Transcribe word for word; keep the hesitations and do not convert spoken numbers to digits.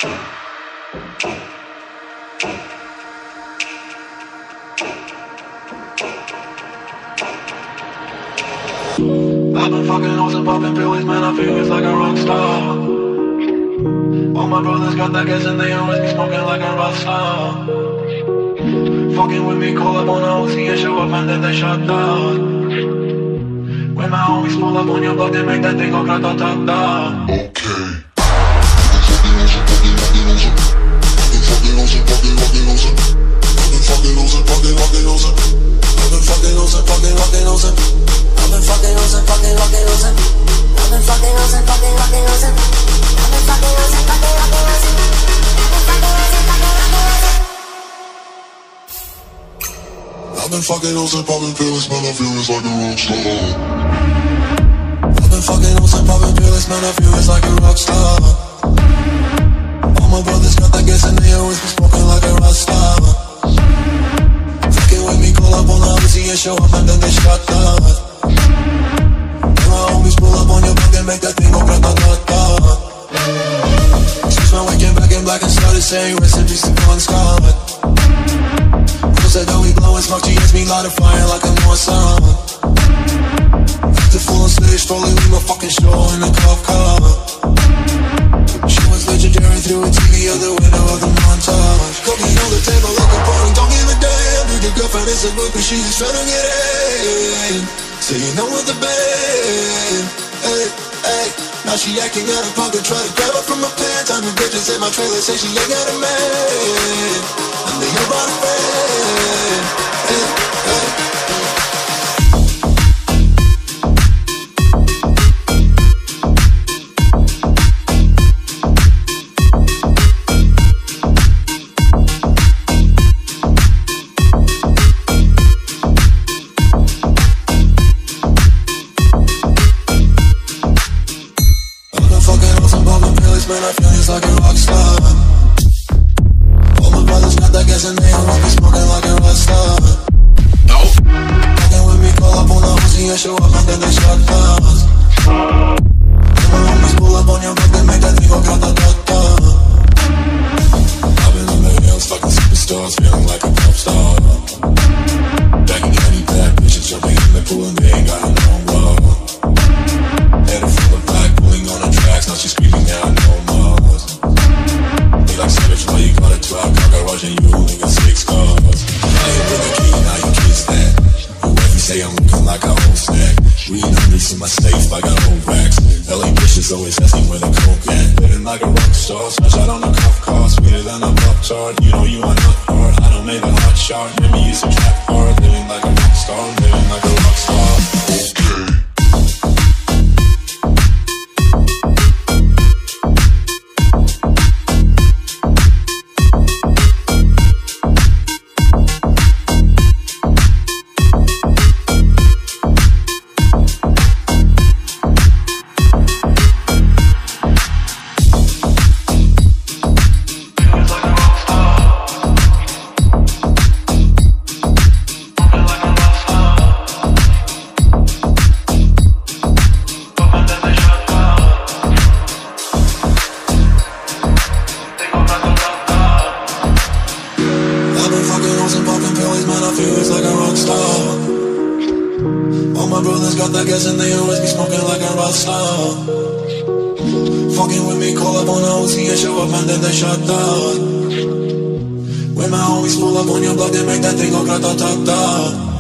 I've been fucking hoes and popping pills, man, I feel it's like a rock star. All my brothers got that gas and they always be smoking like a rock star. Fucking with me, call up on a O C and show up and then they shut down. When my homies pull up on your block, they make that thing go grata-ta-ta. Okay. I've been fucking hoes and popping pills, man, I feel it's like a rock star. I've been fucking hoes and popping pills, man, I feel it's like a rock star. All my brothers got that gas and they always be smoking like a rock star. Fucking with me, call up on the O C and show up and then they shut down. And my homies pull up on your block and make that thing go grata-ta-ta. Since my waking back in black and started saying recipes to Bon Scott. Said that we blow and smoke, she hits me light a fire like a North Sun. Acted full on stage, totally leave my fucking show in a cop car. She was legendary through a T V out the window of the montage. Cookie on the table like a party, don't give a damn. Dude, your girlfriend is a book, but she's just trying to get in. So you know what the band, hey, hey. Now she acting out of pocket, try to grab her from my pants. I'm the bitches in my trailer, say she ain't got a man. And they hear about a fan, hey, hey. Man, I feel it's like a rock star. All my brothers got that gas and they always be smoking like a rock star. Nope. Fucking with me, call up on the O C and show up and then they shut down. And my homies pull up on your block, they make that thing go grata-ta-ta. I've been on the hills, fucking superstars, feeling like a pop star. Jacking any bad bitches, jumping in the pool and they ain't got no love. Head full of black, pulling on the tracks, now she's screaming out no more. They like savage, why you got a twelve car garage and you only got six cars. Now you bring a key, now you kiss that. Your wife, you say I'm looking like a whole stack. Reading hundreds in my safe, I got whole racks. L A bitches always asking where the coke at. Living like a rock star, smash out on a cuff car. Sweeter than a pop tart, you know you are not hard. I don't make a hot shot, maybe it's a trap hard. Living like a rock star, living like a rock star. Okay. Got that gas and they always be smoking like a rock star. Fucking with me, call up on the O C and show up and then they shut down. When my homies pull up on your block, they make that thing go grata-ta-ta.